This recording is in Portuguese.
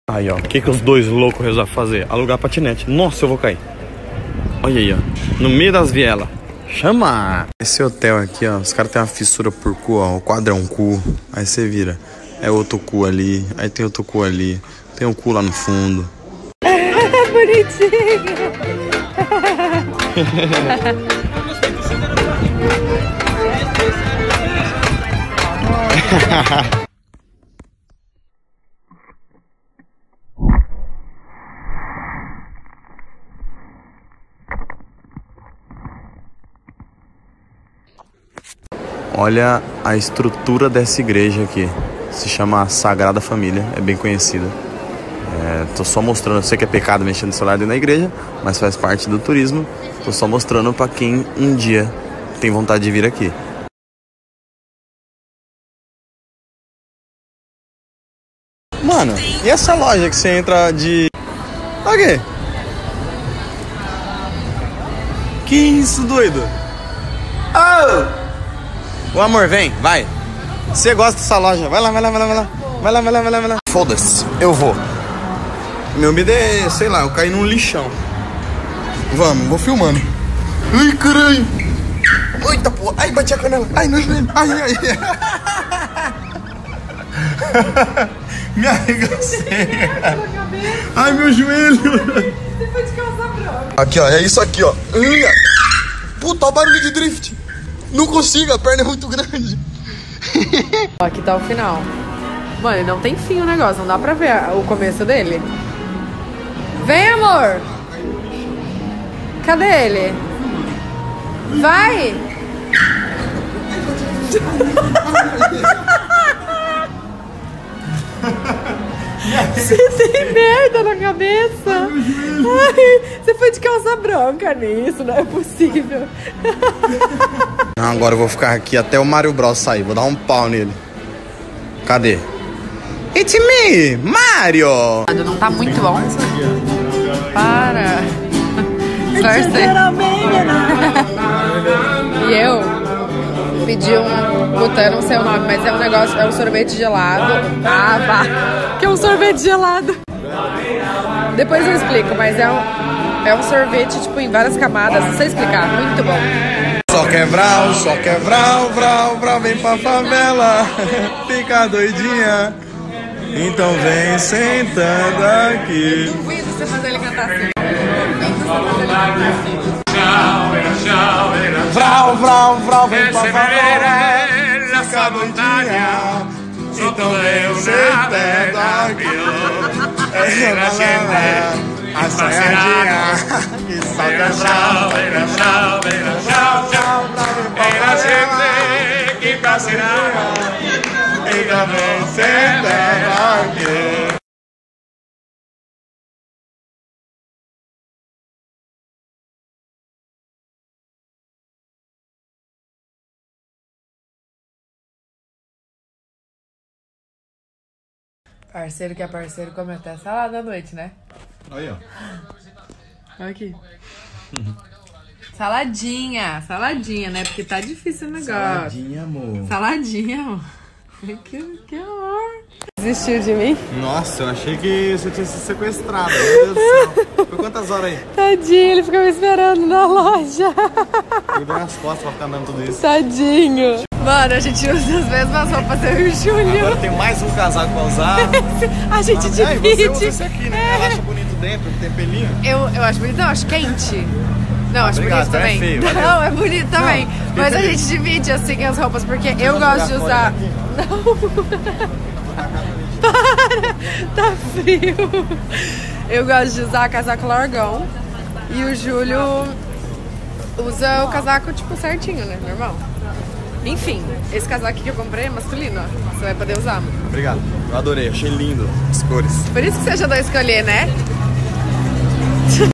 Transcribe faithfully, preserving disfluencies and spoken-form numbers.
Aí, ó, o que que os dois loucos resolvem fazer? Alugar patinete. Nossa, eu vou cair. Olha aí, ó, no meio das vielas. Chama! Esse hotel aqui, ó, os caras têm uma fissura por cu, ó. O quadro é um cu. Aí você vira. É outro cu ali. Aí tem outro cu ali. Tem um cu lá no fundo. Bonitinho! Olha a estrutura dessa igreja aqui. Se chama Sagrada Família, é bem conhecida. É, tô só mostrando, eu sei que é pecado mexer no celular dentro da igreja, mas faz parte do turismo. Tô só mostrando pra quem um dia tem vontade de vir aqui. Mano, e essa loja que você entra de... Olha aqui. Que isso, doido? Oh! O amor, vem, vai. Você gosta dessa loja? Vai lá, vai lá, vai lá, vai lá. Vai lá, vai lá, vai lá, vai lá. Foda-se, eu vou. Meu medo é, sei lá, eu caí num lixão. Vamos, vou filmando. Ai, caralho. Eita, porra. Ai, bati a canela. Ai, meu joelho. Ai, ai. Me arregacei. Ai, meu joelho. Você foi de calça branca. Aqui, ó, é isso aqui, ó. Puta, olha o barulho de drift. Não consigo, a perna é muito grande. Aqui tá o final. Mano, não tem fim o negócio, não dá pra ver o começo dele. Vem, amor! Cadê ele? Vai! Você tem merda na cabeça? Ai, você foi de calça branca nisso, não é possível. Não, agora eu vou ficar aqui até o Mario Bros sair, vou dar um pau nele. Cadê? It's me, Mario! Não tá muito bom. Para. E eu pedi um, puta, eu não sei o nome, mas é um negócio, é um sorvete gelado. Ah, vá. Que é um sorvete gelado. Depois eu explico, mas é um, é um sorvete, tipo, em várias camadas, não sei explicar, muito bom. Só quer vral, só quer vral, vral, vral, vem pra favela, fica doidinha. Então vem sentando aqui. Duvido você fazer ele cantar assim. Vral, vral, vral, vem pra favela, fica doidinha. Então vem sentando aqui. É na gente. A saiadinha que solta chão, vem na chão, vem na chão, chão, vem na gente que passeia, e também senta aqui. Parceiro que é parceiro come até salada à noite, né? Olha, ó. Olha aqui. Saladinha, saladinha, né? Porque tá difícil o negócio. Saladinha, amor. Saladinha, amor. Que, que amor. Desistiu de mim? Nossa, eu achei que você tinha sido sequestrado. Meu Deus do céu. Foi quantas horas aí? Tadinho, ele fica me esperando na loja. Eu dei as costas pra ficar andando tudo isso. Tadinho. Mano, a gente usa as mesmas roupas, eu e o Júlio. Agora tem mais um casaco pra usar. A gente divide. Ah, e você usa esse aqui, né? Ela acha bonito dentro, tem pelinho. Eu, eu acho bonito, não, acho quente. Não, acho Obrigado, bonito também. é feio, valeu. Não, é bonito também. Não, mas a feliz. gente divide assim as roupas, porque eu gosto de usar. Não. Para! Tá frio. Eu gosto de usar casaco largão. E o Júlio usa o casaco, tipo, certinho, né? Normal. Enfim, esse casaco aqui que eu comprei é masculino, ó. Você vai poder usar. Obrigado, eu adorei, achei lindo as cores. Por isso que você ajudou a escolher, né?